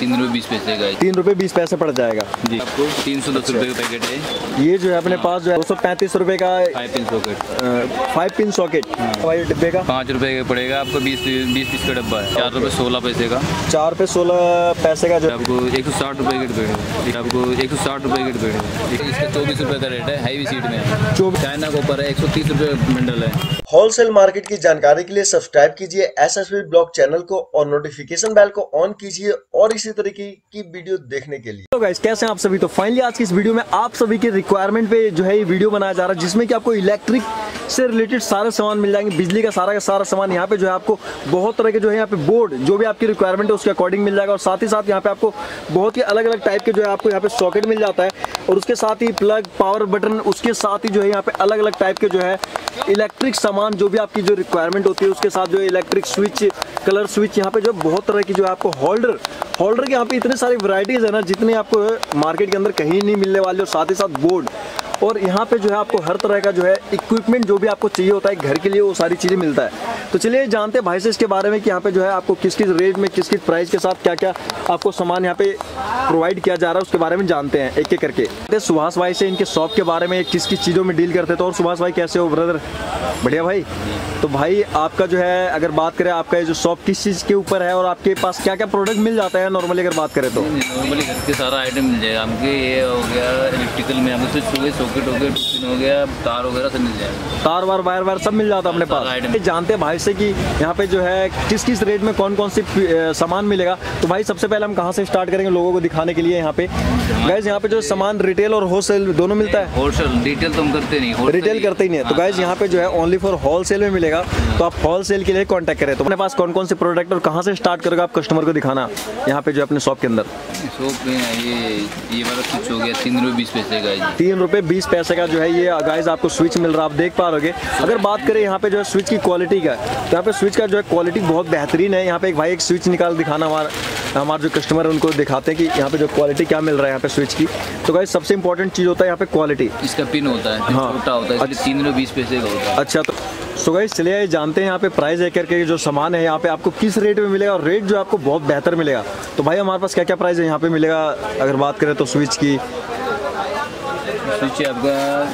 ₹3.20 का है। ₹3.20 पड़ जाएगा जी। आपको 310 रुपये का पैकेट है। ये जो है अपने पास जो है 235 रुपये का 5 पिन सॉकेट। 5 पिन सॉकेट भाई डिब्बे का ₹5 का पड़ेगा आपको। 20 पीस का डब्बा है। ₹4.16 का। ₹4.16 का जो आपको 160 रुपये की डिब्बे। आपको 160 रुपये की डिब्बे। इसका 24 रुपये का रेट है। हैवी सीट में है। चाइना का ऊपर है। 130 रुपये बंडल है। होलसेल मार्केट की जानकारी के लिए सब्सक्राइब कीजिए एसएसबी ब्लॉग चैनल को और नोटिफिकेशन बेल को ऑन कीजिए और इसी तरीके की वीडियो देखने के लिए। तो गाइस कैसे हैं आप सभी। तो फाइनली आज की इस वीडियो में आप सभी के रिक्वायरमेंट पे जो है ये वीडियो बनाया जा रहा है, जिसमें कि आपको इलेक्ट्रिक से रिलेटेड सारे सामान मिल जाएंगे। बिजली का सारा सामान यहाँ पे जो है आपको बहुत तरह के जो है यहाँ पे बोर्ड जो भी आपकी रिक्वायरमेंट है उसके अकॉर्डिंग मिल जाएगा। और साथ ही साथ यहाँ पे आपको बहुत ही अलग अलग टाइप के जो है आपको यहाँ पे सॉकेट मिल जाता है और उसके साथ ही प्लग पावर बटन, उसके साथ ही जो है यहाँ पे अलग अलग टाइप के जो है इलेक्ट्रिक सामान जो भी आपकी जो रिक्वायरमेंट होती है उसके साथ जो इलेक्ट्रिक स्विच, कलर स्विच, यहाँ पे जो बहुत तरह की जो है आपको होल्डर के यहाँ पे इतने सारी वैरायटीज है ना जितने आपको मार्केट के अंदर कहीं नहीं मिलने वाले। और साथ ही साथ बोर्ड और यहाँ पे जो है आपको हर तरह का जो है इक्विपमेंट जो भी आपको चाहिए होता है घर के लिए वो सारी चीज़ें मिलता है। तो चलिए जानते हैं भाई से इसके बारे में कि यहाँ पे जो है आपको किस किस रेट में किस किस प्राइस के साथ क्या क्या आपको सामान यहाँ पे प्रोवाइड किया जा रहा है उसके बारे में जानते हैं एक एक करके। सुभाष भाई से इनके शॉप के बारे में किस किस चीज़ों में डील करते थे। और सुभाष भाई कैसे हो ब्रदर? बढ़िया भाई। तो भाई आपका जो है अगर बात करें आपका ये जो शॉप किस चीज़ के ऊपर है और आपके पास क्या क्या प्रोडक्ट मिल जाता है नॉर्मली अगर बात करें तो? नॉर्मली घर के सारा आइटम मिल जाएगा हमके। ये हो गया इलेक्ट्रिकल में हमको स्विच हो गए, सॉकेट हो गए, हो गया, तार वगैरह सब मिल जाएगा। तार वायर सब मिल जाता है अपने पास। जानते हैं भाई से कि यहाँ पे जो है किस किस रेट में कौन कौन सी सामान मिलेगा। तो भाई सबसे पहले हम कहाँ से स्टार्ट करेंगे लोगों को दिखाने के लिए? यहाँ पे गाइज यहाँ पे जो सामान रिटेल और होलसेल दोनों मिलता है। होलसेल, रिटेल तो हम करते नहीं, रिटेल करते ही नहीं है। तो गाइज यहाँ पे जो है ओनली फॉर होलसेल में मिलेगा। तो आप होलसेल के लिए कॉन्टैक्ट करें। तो अपने पास कौन कौन से प्रोडक्ट और कहाँ से स्टार्ट करोगे आप कस्टमर को दिखाना यहाँ पे जो अपने शॉप के अंदर? शॉप में ये वाला स्विच हो गया ₹3.20 का। ₹3.20 का जो है ये गाइज आपको स्विच मिल रहा है, आप देख पा रहे। अगर बात करें यहाँ पे जो है स्विच की क्वालिटी का, तो यहाँ पे स्विच का जो है क्वालिटी बहुत बेहतरीन है। यहाँ पे एक भाई एक स्विच निकाल दिखाना हमारे जो कस्टमर है उनको दिखाते हैं कि यहाँ पे जो क्वालिटी क्या मिल रहा है यहाँ पे स्विच की। तो गाइस सबसे इंपॉर्टेंट चीज़ होता है यहाँ पे क्वालिटी। इसका पिन होता है, हाँ, छोटा होता है, ₹3.20 का होता है। अच्छा, तो सो गाइस चलिए जानते हैं यहाँ पे प्राइस एक करके जो सामान है यहाँ पे आपको किस रेट में मिलेगा और रेट जो आपको बहुत बेहतर मिलेगा। तो भाई हमारे पास क्या क्या प्राइस है यहाँ पे मिलेगा अगर बात करें तो स्विच की? स्विच आपका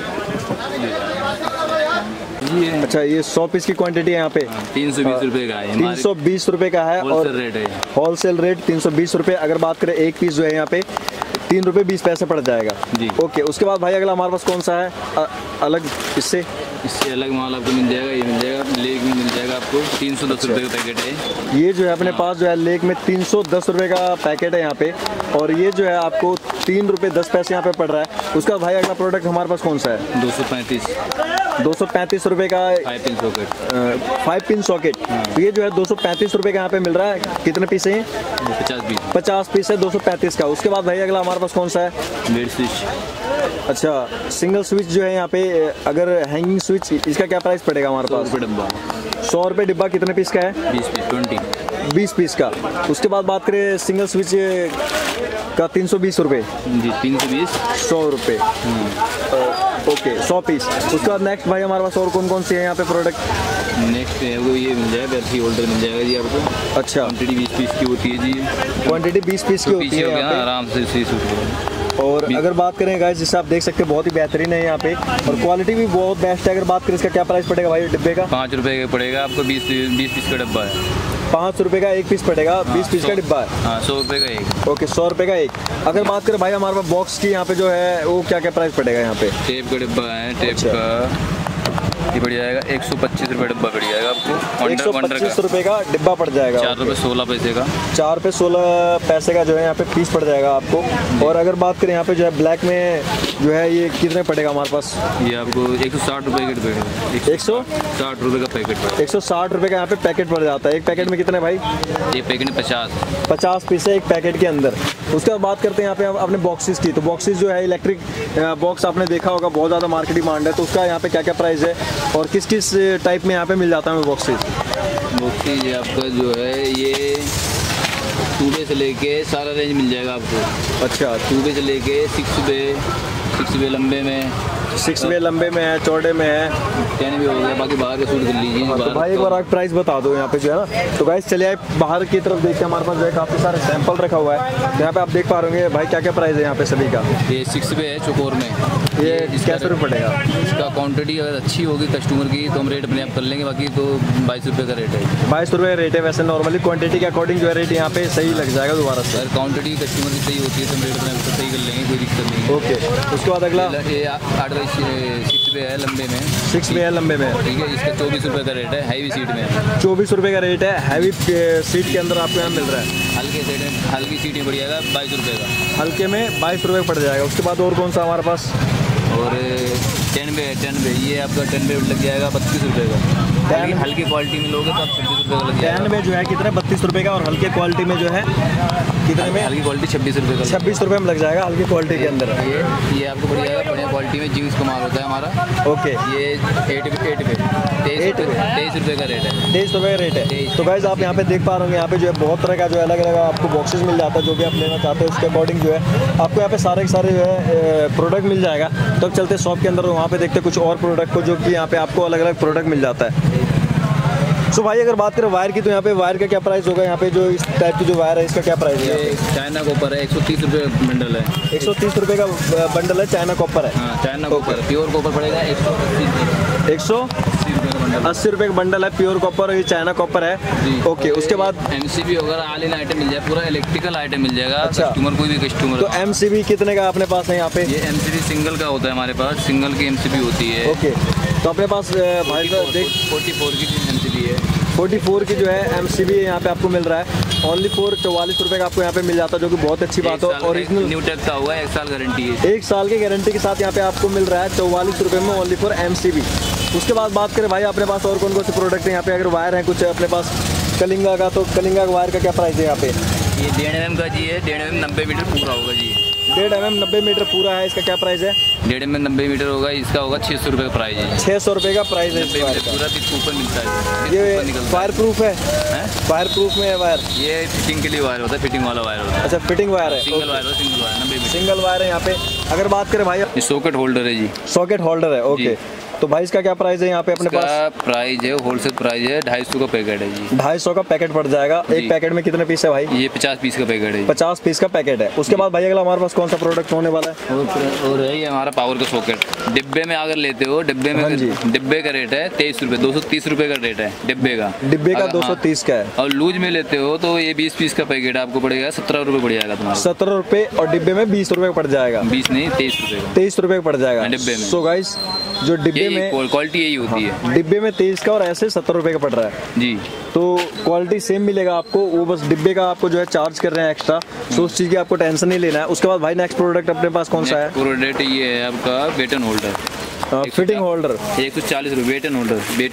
अच्छा, ये 100 पीस की क्वांटिटी है यहाँ पे। 320 रुपये का है। 320 रुपये का है और रेट है, होलसेल रेट 320 रुपये। अगर बात करें एक पीस जो है यहाँ पे ₹3.20 पड़ जाएगा जी। ओके, उसके बाद भाई अगला हमारे पास कौन सा है अलग? इससे अलग माल आपको मिल जाएगा। ये मिल जाएगा लेग में, मिल जाएगा आपको 310 रुपये का पैकेट है। ये जो है अपने पास जो है लेग में 310 रुपये का पैकेट है यहाँ पे। और ये जो है आपको ₹3.10 यहाँ पे पड़ रहा है। उसका भाई अगला प्रोडक्ट हमारे पास कौन सा है? 235 रुपये का 5 पिन सॉकेट। 5 pin socket. तो ये जो है 235 रुपये का यहाँ पे मिल रहा है। कितने पीस हैं? 50 पीस है 235 का। उसके बाद भाई अगला हमारे पास कौन सा है? Bed switch. अच्छा, सिंगल स्विच जो है यहाँ पे अगर हैंगिंग स्विच, इसका क्या प्राइस पड़ेगा हमारे पास? ₹100 डिब्बा। कितने पीस का है? 20 पीस का। उसके बाद बात करें सिंगल स्विच का 320 रुपये जी। 320 100 रुपये। Okay, 100 piece. उसके बाद नेक्स्ट भाई हमारे पास और कौन कौन सी है यहाँ पे प्रोडक्ट? नेक्स्ट है वो ये मिल जाएगा, बैटरी होल्डर मिल जाएगा जी आपको। अच्छा, क्वांटिटी 20 पीस की होती है जी। क्वांटिटी 20 पीस की होती है आराम से 30 रुपये। और अगर बात करें गाइस जिससे आप देख सकते हैं बहुत ही बेहतरीन है यहाँ पे और क्वालिटी भी बहुत बेस्ट है। अगर बात करें इसका क्या प्राइस पड़ेगा भाई डिब्बे का? ₹5 का पड़ेगा आपको। 20 पीस का डब्बा है। ₹5 का एक पीस पड़ेगा। 20 पीस का डिब्बा है। हाँ, ₹100 का एक। ओके, ₹100 का एक। अगर बात करें भाई हमारे पास बॉक्स की यहाँ पे जो है वो क्या क्या प्राइस पड़ेगा यहाँ पे? टेप का डिब्बा है। टेप का ये पड़ जाएगा ₹125 डिब्बा पड़ जाएगा आपको। 125 रुपये का डिब्बा पड़ जाएगा। ₹4.16 का। ₹4.16 का जो है यहाँ पे पीस पड़ जाएगा आपको। और अगर बात करें यहाँ पे जो है ब्लैक में जो है ये कितने पड़ेगा हमारे पास? ये आपको ₹160 की डिब्बा है। 160 रुपये का पैकेट पड़ेगा। 160 रुपये का यहाँ पे पैकेट पड़ जाता है। एक पैकेट में कितने भाई? एक पैकेट में 50 पीस है एक पैकेट के अंदर। उसके बाद बात करते हैं यहाँ पे अपने बॉक्सेस की। तो बॉक्सेस जो है इलेक्ट्रिक बॉक्स आपने देखा होगा, बहुत ज़्यादा मार्केट डिमांड है। तो उसका यहाँ पे क्या क्या प्राइस है और किस किस टाइप में यहाँ पे मिल जाता है बॉक्सेस? बॉक्सेस आपका जो है ये 2 से लेके सारा रेंज मिल जाएगा आपको। अच्छा, 2 से लेके 6 6 वे लंबे में, 6 वे लंबे में है, चौड़े में है, 10 वे हो गया। बाकी बाहर के सूट कर लीजिए। तो भाई एक बार आप प्राइस बता दो यहाँ पे जो है ना। तो गाइस चलिए बाहर की तरफ देखते हैं, हमारे पास जो है काफ़ी सारे सैंपल रखा हुआ है। तो यहाँ पे आप देख पा रहे होंगे भाई क्या क्या प्राइस है यहाँ पे सभी का। ये 6 वे है चौकोर में, ये कैसे रुपये पड़ेगा? इसका क्वांटिटी अगर अच्छी होगी कस्टमर की तो हम रेट अपने आप कर लेंगे, बाकी तो 22 रुपये का रेट है। 22 रुपये रेट है। वैसे नॉर्मली क्वांटिटी के अकॉर्डिंग जो है रेट यहाँ पे सही लग जाएगा दोबारा से। अगर क्वांटिटी कस्टमर की सही होती है तो हम रेट अपने आप सही कर लेंगे, कोई दिक्कत नहीं है। ओके, उसके बाद अगला ये 8 बाई 6 वे है लंबे में, 6 वे है लंबे में, ठीक है। इसका 24 रुपये का रेट है, हैवी सीट में 24 रुपये का रेट है। हैवी सीट के अंदर आपको यहाँ मिल रहा है। हल्के सीट में, हल्की सीट ही पड़ जाएगा 22 रुपये का, हल्के में 22 रुपये पड़ जाएगा। उसके बाद और कौन सा हमारे पास? और 10 वे ये आपका 10 वे लग जाएगा 32 रुपये का। हल्की क्वालिटी में लोगे तो आप 26 रुपये का लग जाएगा। 10 में जो है कितने 32 रुपये का, और हल्के क्वालिटी में जो है कितने में? हल्की क्वालिटी 26 रुपये का, 26 रुपये में लग जाएगा हल्की क्वालिटी के अंदर। ये आपको पड़ जाएगा बढ़िया क्वालिटी में, जीन्स का माल होता है हमारा। ओके, ये 8 वे 23 रुपये का रेट है। 23 रुपये का रेट है। तो गाइस आप यहाँ पे देख पा रहे होंगे, यहाँ पे जो है बहुत तरह का जो है अलग अलग आपको बॉक्सेस मिल जाता है। जो भी आप लेना चाहते हो उसके अकॉर्डिंग जो है आपको यहाँ पे सारे के सारे जो है प्रोडक्ट मिल जाएगा। तो अब चलते शॉप के अंदर, वहाँ पे देखते कुछ और प्रोडक्ट को जो कि यहाँ पे आपको अलग अलग प्रोडक्ट मिल जाता है। सो भाई अगर बात करें वायर की, तो यहाँ पे वायर का क्या प्राइस होगा? यहाँ पे जो इस टाइप की जो वायर है इसका क्या प्राइस है? ये चाइना कॉपर है, 130 रुपये बंडल है। 130 रुपये का बंडल है, चाइना कॉपर है। हाँ, चाइना कॉपर, प्योर कॉपर पड़ेगा 180 रुपये का बंडल है, प्योर कॉपर, ये चाइना कॉपर है। ओके, उसके बाद MCB वगैरह ऑल इन आइटम मिल जाएगा, पूरा इलेक्ट्रिकल आइटम मिल जाएगा। अच्छा। कस्टमर कोई भी कस्टमर। तो MCB कितने का अपने पास है यहाँ पे? ये MCB सिंगल का होता है हमारे पास, सिंगल की MCB होती है। ओके, तो अपने पास भाई साहब देख 44 की MCB है, 44 की जो है MCB यहाँ पे आपको मिल रहा है ओनली फॉर 44 रुपये का आपको यहाँ पे मिल जाता है, जो कि बहुत अच्छी बात है। ओरिजिनल न्यू टेक का हुआ है, 1 साल गारंटी है। 1 साल की गारंटी के साथ यहाँ पे आपको मिल रहा है 44 रुपये में ओनली फॉर MCB। उसके बाद बात करें भाई अपने पास और कौन कौन से प्रोडक्ट हैं यहाँ पे? अगर वायर है कुछ अपने पास कलिंगा का, तो कलिंगा का वायर का क्या प्राइस है यहाँ पे? ये 1.5 mm का जी है, 1.5 mm 90 मीटर पूरा होगा जी। 1.5 mm 90 मीटर पूरा है, इसका क्या प्राइस है? 1.5 mm 90 मीटर होगा, इसका होगा 600 रुपये का प्राइस है। 600 रुपये का प्राइस है इस वायर का। पूरा ऊपर मिलता है। ये फायर प्रूफ है? फायर प्रूफ में है वायर? ये फिटिंग के लिए वायर होता है, फिटिंग वाला वायर होता है। अच्छा, फिटिंग वायर है, single wire, 90 metre single wire है यहाँ पे। अगर बात करें भाई, ये सॉकेट होल्डर है जी, सॉकेट होल्डर है। ओके, तो भाई इसका क्या प्राइस है यहाँ पे अपने पास? प्राइस है होलसेल प्राइस है 250 का पैकेट है जी। 250 का पैकेट पड़ जाएगा। एक पैकेट में कितने पीस है भाई? ये 50 पीस का पैकेट है। 50 पीस का पैकेट है। उसके बाद भाई अगला हमारे पास कौन सा प्रोडक्ट होने वाला है? और है ये हमारा पावर का सॉकेट, डिब्बे में अगर लेते हो, डिब्बे में डिब्बे का रेट है 23 रुपये, 230 रुपये का रेट है डिब्बे का। डिब्बे का 230 का है। और लूज में लेते हो तो ये 20 पीस का पैकेट आपको पड़ेगा 17 रुपये पड़ जाएगा तुम्हारा। 17 रुपये, और डिब्बे में 20 रुपये पड़ जाएगा। 20 नहीं, 23 रुपये। 23 रुपये पड़ जाएगा डिब्बे में। सो गाइस जो डिब्बे में क्वालिटी यही होती है, डिब्बे में 23 का और ऐसे 70 रुपये का पड़ रहा है जी। तो क्वालिटी सेम मिलेगा आपको, वो बस डिब्बे का आपको जो है चार्ज कर रहे हैं एक्स्ट्रा। सो उस चीज़ की आपको टेंशन नहीं लेना है। उसके बाद भाई नेक्स्ट प्रोडक्ट अपने पास कौन सा है? प्रोडक्ट ये है आपका बेटन होल्डर, फिटिंग होल्डर 140 रुपये। बेटन होल्डर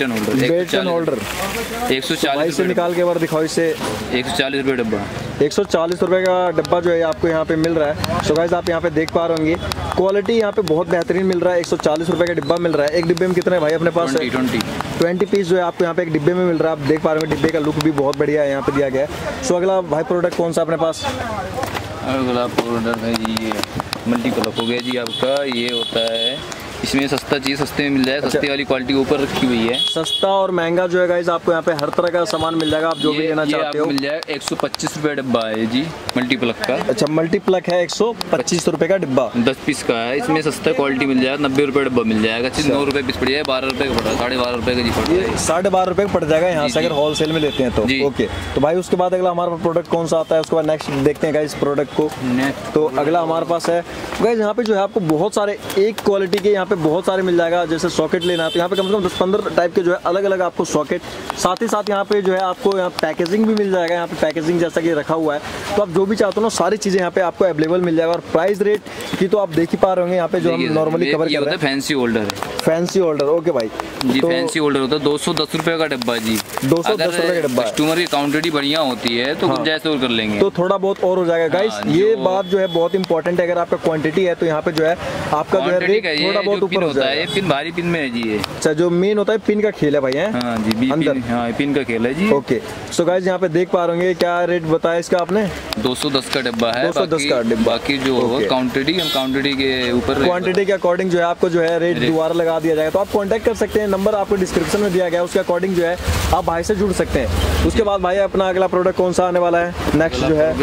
140 से निकाल के बार दिखाओ इसे। 140 रुपये डब्बा, 140 रुपये का डब्बा जो है आपको यहाँ पे मिल रहा है। सो गाइस आप यहाँ पे देख पा रहे होंगे क्वालिटी यहाँ पे बहुत बेहतरीन मिल रहा है। 140 रुपये का डिब्बा मिल रहा है। एक डिब्बे में कितने भाई अपने पास? 20 पीस जो है आपको यहाँ पे एक डिब्बे में मिल रहा है। आप देख पा रहे होंगे डिब्बे का लुक भी बहुत बढ़िया है यहाँ पे दिया गया है। सो अगला भाई प्रोडक्ट कौन सा अपने पास? अगला प्रोडक्ट है जी ये मल्टीपल हो गया जी आपका। ये होता है इसमें सस्ता चीज़ सस्ते में मिल जाए। सस्ती वाली क्वालिटी ऊपर रखी हुई है। सस्ता और महंगा जो है गाइस आपको यहाँ पे हर तरह का सामान मिल जाएगा, आप जो भी लेना चाहते हो। मिल जाएगा 125 रुपये डब्बा है जी मल्टीप्लग का। अच्छा, मल्टीप्लग है 125 रुपये का डिब्बा, 10 पीस का है। इसमें सस्ता क्वालिटी मिल जाएगा, 90 रुपये डब्बा मिल जाएगा। 9 रुपये पीस पड़ जाएगा, 12 रुपये का पड़ रहा है, 12.5 रुपये का जी पड़ रहा है। 12.5 रुपये का पड़ जाएगा यहाँ से अगर होलसेल में लेते हैं तो। ओके, तो भाई उसके बाद अगला हमारा प्रोडक्ट कौन सा आता है? उसके बाद नेक्स्ट देखते हैं गाइस प्रोडक्ट को। तो अगला हमारे पास है गाइस यहाँ पे जो है आपको बहुत सारे एक क्वालिटी के यहाँ पे बहुत सारे मिल जाएगा। जैसे सॉकेट लेना है तो यहाँ पे कम से कम 10-15 टाइप के जो है अलग अलग आपको सॉकेट, साथ ही साथ यहाँ पे जो है आपको यहाँ पैकेजिंग भी मिल जाएगा। यहाँ पे पैकेजिंग जैसा कि रखा हुआ है, तो आप जो भी चाहते हो ना सारी चीजें यहाँ पे आपको अवेलेबल मिल जाएगा। और प्राइस रेट की तो आप देख ही पा रहे होंगे यहाँ पे जो हम नॉर्मली कवर कर रहे हैं। फैंसी होल्डर है, फैंसी होल्डर। ओके भाई जी, फैंसी होल्डर होता है 210 रुपये का डब्बा जी। 210 रुपये का डब्बा। कस्टमर की क्वांटिटी बढ़िया होती है तो जैसे और कर लेंगे तो थोड़ा बहुत और हो जाएगा गाइस। ये बात जो है बहुत इंपॉर्टेंट है। अगर आपका क्वांटिटी है तो यहाँ पे जो है आपका जो है रेट थोड़ा बहुत ऊपर होता है। पिन भारी पिन में है जी ये। अच्छा, जो मेन होता है पिन का खेल है भाई है। हाँ जी, अंदर पिन का खेल है जी। ओके, सो गाइस यहाँ पे देख पा रहे होंगे क्या रेट बताया इसका आपने? 210 का डिब्बा है। 210 का डिब्बा। बाकी जो क्वांटिटी के ऊपर, क्वांटिटी के अकॉर्डिंग जो है आपको जो है रेट दोबारा लगा दिया जाएगा। तो आप कांटेक्ट कर सकते हैं, नंबर आपको डिस्क्रिप्शन में दिया गया है, उसके अकॉर्डिंग जो है आप भाई से जुड़ सकते हैं। उसके बाद भाई अपना अगला प्रोडक्ट कौन सा आने वाला है नेक्स्ट जो है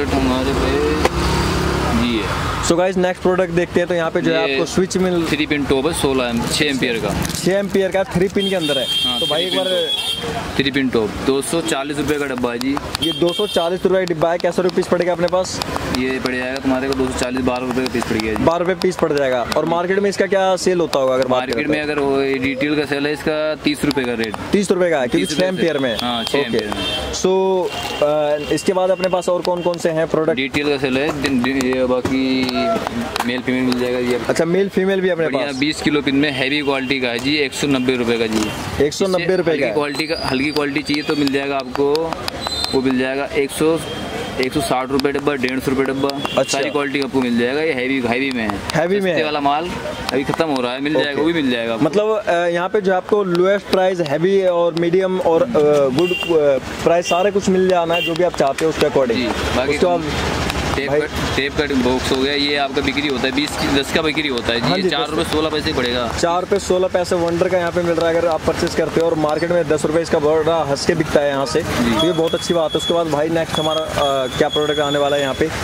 सो गाइस नेक्स्ट प्रोडक्ट देखते हैं। तो यहाँ पे जो है आपको स्विच मिल 3 पिन टॉप है 6 एम्पियर का 6 एम्पियर का 3 पिन के अंदर है। तो भाई एक बार 3 पिन टॉप 240 रुपये का डब्बा है जी। ये 240 रुपये का डिब्बा है। कैसे रुपीस पड़ेगा अपने पास? ये पड़ जाएगा तुम्हारे को 240 12 रुपये का पीस पड़ गया जी। 12 रुपये पीस पड़ जाएगा। और मार्केट में इसका क्या सेल होता होगा? अगर मार्केट में अगर रिटेल का सेल है इसका 30 रुपये का रेट, 30 रुपये का है क्योंकि 6 एम्पियर में। सो इसके बाद अपने पास और कौन कौन से हैं प्रोडक्ट? रिटेल का सेल है, बाकी मेल फीमेल मिल जाएगा जी। अच्छा मेल फीमेल भी अपने पास 20 किलो पिन में हैवी क्वालिटी का है जी 190 रुपये का जी। 190 रुपये का क्वालिटी का। हल्की क्वालिटी चाहिए तो मिल जाएगा आपको, वो मिल जाएगा 160 रुपये डब्बा, 150 रुपये डब्बा। अच्छा। सारी क्वालिटी आपको मिल जाएगा। ये हैवी में है, हैवी में है। वाला माल अभी खत्म हो रहा है, मिल जाएगा, वो भी मिल जाएगा। मतलब यहाँ पे जो आपको लोएस्ट प्राइस, हैवी और मीडियम और गुड प्राइस सारे कुछ मिल जाना है जो भी आप चाहते हो उसके अकॉर्डिंग। बाकी टेप का बॉक्स हो गया, ये आपका बिक्री होता है 10 का बिक्री होता है जी। ये 4 रुपये 16 पैसे पड़ेगा। 4 रुपये 16 पैसे वंडर का यहाँ पे मिल रहा है अगर आप परचेस करते हो। और मार्केट में 10 रुपये इसका बड़ा हंस के बिकता है यहाँ से, तो ये बहुत अच्छी बात है। उसके बाद भाई नेक्स्ट हमारा क्या प्रोडक्ट आने वाला है यहाँ पे?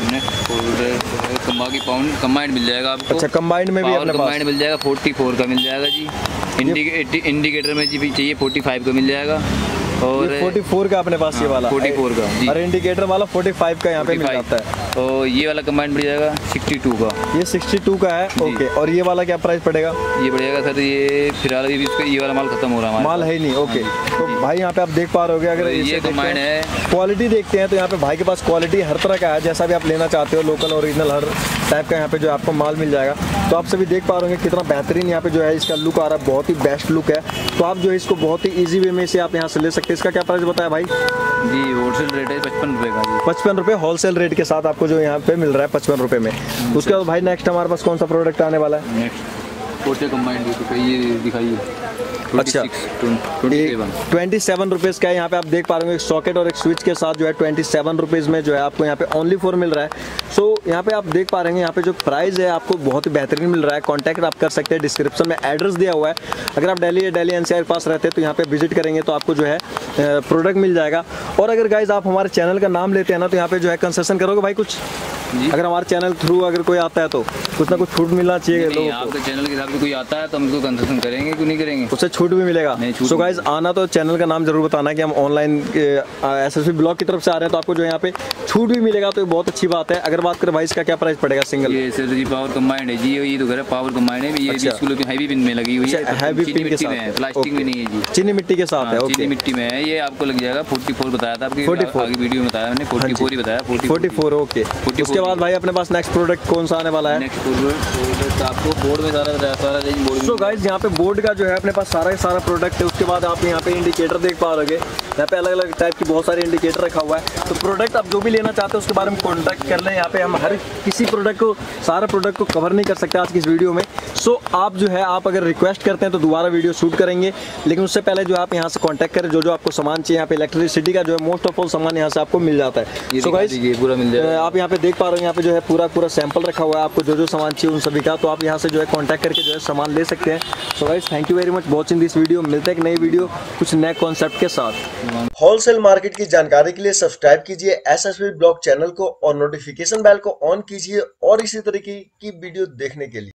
कंबाइंड मिल जाएगा आपको। अच्छा कंबाइंड में भी अपने पास मिल जाएगा 44 का मिल जाएगा जी। इंडिकेटर में जी चाहिए 45 का मिल जाएगा। और 44 का अपने पास ये वाला 44 का जी। और इंडिकेटर वाला 45 का यहाँ पे मिल जाता है। और ये वाला कंबाइंड मिल जाएगा 62 का। ये 62 का है। ओके। और ये वाला क्या प्राइस पड़ेगा? ये पड़ेगा सर, ये फिलहाल ये वाला माल खत्म हो रहा है, माल है ही नहीं। ओके। तो भाई यहाँ पे आप देख पा रहे होगे, अगर ये कंबाइंड है, क्वालिटी देखते हैं तो यहाँ पे भाई के पास क्वालिटी हर तरह का है, जैसा भी आप लेना चाहते हो, लोकल ओरिजिनल हर टाइप का यहाँ पे जो आपको माल मिल जाएगा। तो आप सभी देख पा रहे होंगे कितना बेहतरीन यहाँ पे जो है इसका लुक आ रहा है, बहुत ही बेस्ट लुक है। तो आप जो है इसको बहुत ही ईजी वे में से आप यहाँ से ले सकते हैं। इसका क्या प्राइस बताया भाई? जी होलसेल रेट है 55 रुपये का जी। 55 रुपये होलसेल रेट के साथ आपको जो यहाँ पे मिल रहा है 55 रुपये में। उसके बाद भाई नेक्स्ट हमारे पास कौन सा प्रोडक्ट आने वाला है? नेक्स्ट कंबाइंड ये दिखाइए। अच्छा 27 रुपीज़ का है। यहाँ पे आप देख पा रहे हो एक सॉकेट और एक स्विच के साथ जो है 27 रुपीज़ में जो है आपको यहाँ पे ओनली 4 मिल रहा है। सो यहाँ पे आप देख पा रहे हैं यहाँ पे जो प्राइस है आपको बहुत ही बेहतरीन मिल रहा है। कॉन्टैक्ट आप कर सकते हैं, डिस्क्रिप्शन में एड्रेस दिया हुआ है। अगर आप दिल्ली NCR के पास रहते हैं तो यहाँ पे विजिट करेंगे तो आपको जो है प्रोडक्ट मिल जाएगा। और अगर गाइज आप हमारे चैनल का नाम लेते हैं ना तो यहाँ पे जो है कंसेशन करोगे भाई कुछ? अगर हमारे चैनल थ्रू अगर कोई आता है तो कुछ ना कुछ छूट मिलना चाहिए लोगों को। आपके चैनल के हिसाब से कोई आता है तो हम उसको कंसेशन करेंगे, क्यों नहीं करेंगे, उससे छूट भी मिलेगा। सो गाइज आना तो चैनल का नाम जरूर बताना कि हम ऑनलाइन SSB ब्लॉग की तरफ से आ रहे हैं, तो आपको जो यहाँ पे छूट भी मिलेगा, तो ये बहुत अच्छी बात है। अगर बात करें भाई इसका क्या प्राइस पड़ेगा सिंगल? ये सर जी पावर कंबाइंड है जी, ये तो घर पावर कंबाइंड है। ये 20 किलो की हैवी पिन में लगी हुई है, हैवी पिन के साथ, प्लास्टिक में नहीं है जी, चीनी मिट्टी के साथ है। चीनी मिट्टी में है। ये आपको लग जाएगा 44 बताया था आपकी, 44 आगे वीडियो में बताया मैंने, 44 ही बताया, 44। ओके। उसके बाद भाई अपने पास नेक्स्ट प्रोडक्ट कौन सा आने वाला है? नेक्स्ट प्रोडक्ट आपको बोर्ड में सारा बोर्ड। सो गाइस यहाँ पे बोर्ड का जो है अपने पास सारा प्रोडक्ट है। उसके बाद आप यहाँ पे इंडिकेटर देख पा रहे हो, यहाँ पे अलग अलग टाइप की बहुत सारे इंडिकेटर रखा हुआ है। तो प्रोडक्ट आप जो भी लेना चाहते हो उसके बारे में कॉन्टैक्ट कर लें। यहाँ पे हम हर किसी प्रोडक्ट को, सारे प्रोडक्ट को कवर नहीं कर सकते आज की इस वीडियो में। सो आप जो है आप अगर रिक्वेस्ट करते हैं तो दोबारा वीडियो शूट करेंगे, लेकिन उससे पहले जो आप यहाँ से कॉन्टैक्ट करें, जो आपको सामान चाहिए। यहाँ पे इलेक्ट्रिसिटी का जो है मोस्ट ऑफ ऑल सामान यहाँ से आपको मिल जाता है। सो गाइस पूरा मिल जाएगा। आप यहाँ पे देख पा रहे हो, यहाँ पे जो है पूरा सैंपल रखा हुआ है, आपको जो सामान चाहिए उन सभी का। तो आप यहाँ से जो है कॉन्टैक्ट करके जो है सामान ले सकते हैं। So guys thank you very much watching this video. मिलते हैं एक नई वीडियो कुछ नए कॉन्सेप्ट के साथ। होलसेल मार्केट की जानकारी के लिए सब्सक्राइब कीजिए SSB ब्लॉग चैनल को और नोटिफिकेशन बेल को ऑन कीजिए और इसी तरीके की वीडियो देखने के लिए।